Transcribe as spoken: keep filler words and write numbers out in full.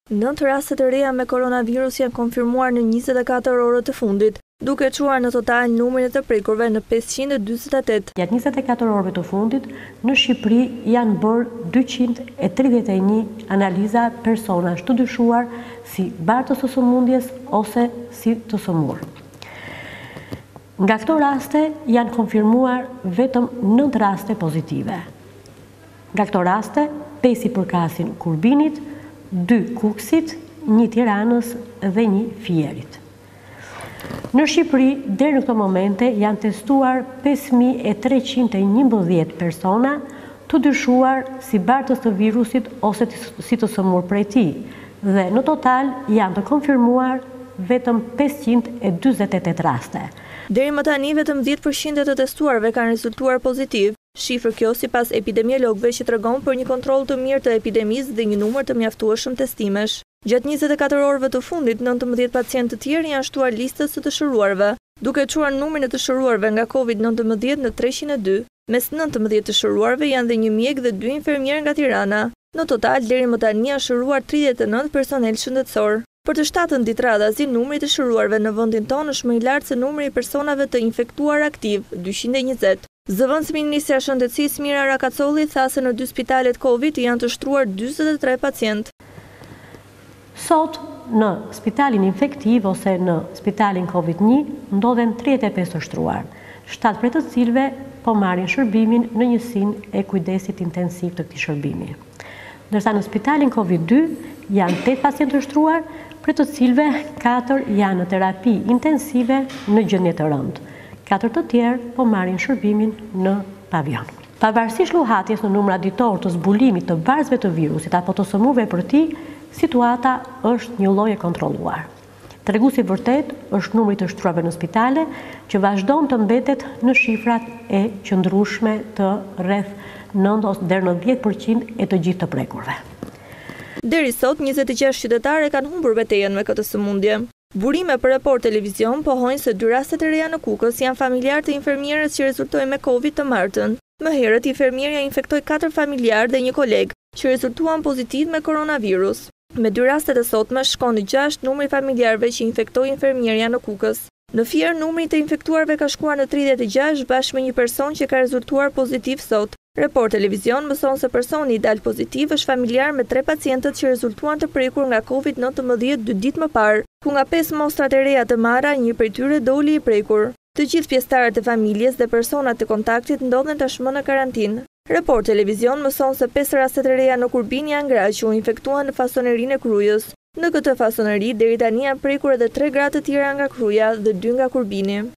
Nëntë raste të reja me koronavirus janë konfirmuar në njëzet e katër orët të fundit, duke çuar në total numrin e të prekurve në pesëqind e dyzet e tetë. Gjatë njëzet e katër orëve të fundit, në Shqipëri janë bërë dyqind e tridhjetë e një analiza personash të dyshuar si bartës të sëmundjes ose si të sëmurë. Nga këto raste janë konfirmuar vetëm nëntë raste pozitive. Nga këto raste, pesë i përkasin Kurbinit, dy Kukësit, një Tiranës dhe një Fierit. Në Shqipëri, deri në këto momente, janë testuar pesë mijë e treqind e njëmbëdhjetë persona të dyshuar si bartës të virusit ose si të sëmurë prej tij, dhe në total janë të konfirmuar vetëm pesëqind e dyzet e tetë raste. Deri më tani vetëm dhjetë përqind të testuarve kanë rezultuar pozitiv, shifër kjo sipas epidemiologëve që tregon për një kontroll të mirë të epidemisë dhe një numër të mjaftueshëm testimesh. Gjatë njëzet e katër orëve të fundit, nëntëmbëdhjetë pacientë të tjerë janë shtuar listës së të shëruarve, duke çuar numrin e të shëruarve nga Covid nëntëmbëdhjetë në treqind e dy. Mes nëntëmbëdhjetë të shëruarve janë dhe një mjek dhe dy infermierë nga Tirana. Në total, deri më tani janë shëruar tridhjetë e nëntë personel shëndetësor. Për të shtatën ditë radhazi, numri i të shëruarve në vendin tonë është më i lartë se numri i personave të infektuar aktiv, dyqind e njëzet. Zëvendësi i Ministrisë së Shëndetësisë Mira Rakacolli tha se në dy spitalet Covid janë të shtruar dyzet e tre pacientë. Sot, në spitalin infektiv ose në spitalin Covid një, ndodhen tridhjetë e pesë të shtruar, shtatë prej të cilëve po marrin shërbimin në njësinë e kujdesit intensiv të këtij shërbimi. Ndërsa në spitalin Covid dy janë tetë pacientë të shtruar, prej të cilëve katër janë në terapi intensive në gjendje të rëndë. Katër të tjerë po marrin shërbimin në pavion. Pavarësisht luhatjes në numra ditor të zbulimit të barzëve të virusit apo të sëmurëve për ti, situata është një lloj e kontrolluar. Treguesi vërtet është numri të shtruarve në spitale, që vazhdon të mbetet në shifrat e qëndrueshme të rreth nëntë ose deri në dhjetë përqind e të gjithë të prekurve. Deri sot, njëzet e gjashtë qytetarë kanë humbur betejën me këtë sëmundje. Burime për Report Televizion pohojnë se dy rastet e reja në Kukës janë familjar të infermierës që rezultoi me Covid të martën. Më herët, infermierja infektoi katër familjar dhe një koleg, që rezultuan pozitiv me koronavirus. Me dy rastet e sotme shkon në gjashtë numri familjarëve që infektoi infermierja në Kukës. Në Fier, numri të infektuarve ka shkuar në tridhjetë e gjashtë bashkë me një person që ka rezultuar pozitiv sot. Report Televizion mëson se personi i dal pozitiv është familjar me tre pacientët që rezultuan të prekur nga Covid nëntëmbëdhjetë dy ditë më parë, ku nga pesë mostrat e reja të marra, një prej tyre doli i prekur. Të gjithë pjesëtarët e familjes dhe personat të kontaktit ndodhen tashmë në karantinë. Report Televizion mëson se pesë rastet e reja në Kurbin janë gra që u infektuan në fasonerinë e Krujës. Në këtë fasoneri deri tani janë prekur edhe tre gra të tjera nga Kruja dhe dy nga Kurbini.